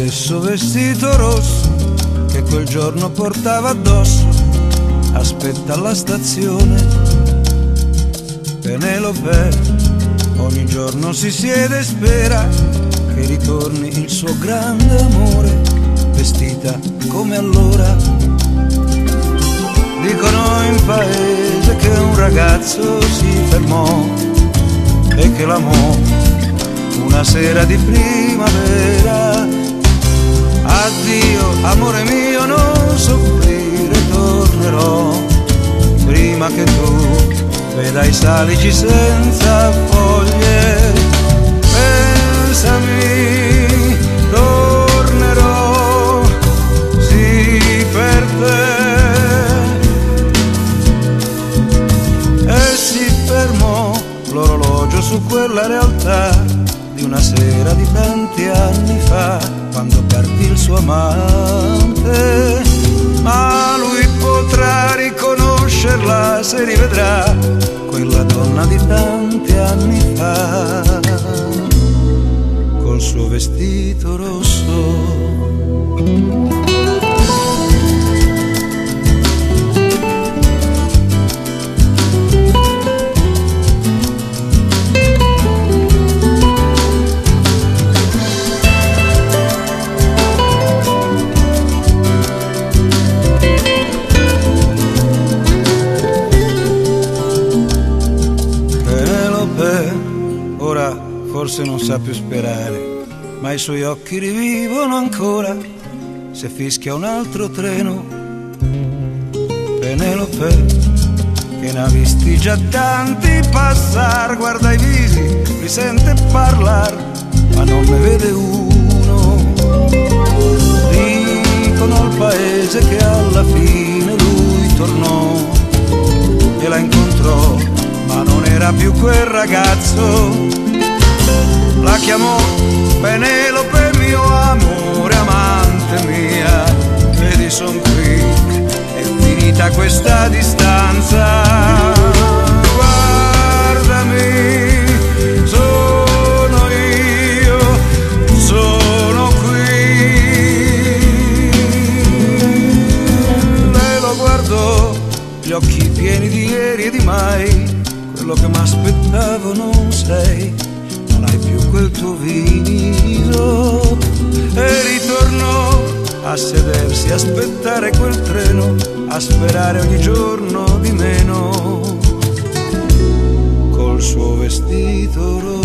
stesso vestito rosso che quel giorno portava addosso, aspetta alla stazione. Penelope ogni giorno si siede e spera che ritorni il suo grande amore, vestita come allora. Dicono in paese che un ragazzo si fermò e che l'amò una sera di primavera. Addio amore mio, non soffrire, tornerò prima che tu veda i salici senza foglie. Pensami, tornerò, sì, per te. E si fermò l'orologio su quella realtà di una sera di tanti anni fa, quando partì il suo amante. Ma lui potrà riconoscerla se rivedrà quella donna di tanti anni fa, col suo vestito rosso. Ora forse non sa più sperare, ma i suoi occhi rivivono ancora se fischia un altro treno. Penelope, che ne ha visti già tanti passar, guarda i visi, li sente parlar, ma non ne vede uno. Dicono al paese che alla fine lui tornò e la incontrò, ma non era più quel ragazzo. La chiamò Penelope, mio amore, amante mia, vedi son qui, è finita questa distanza. Guardami, sono io, sono qui. Lei lo guardò, gli occhi pieni di ieri e di mai. Quello che m'aspettavo non sei, non hai più quel tuo viso. E ritornò a sedersi, a aspettare quel treno, a sperare ogni giorno di meno, col suo vestito rosso.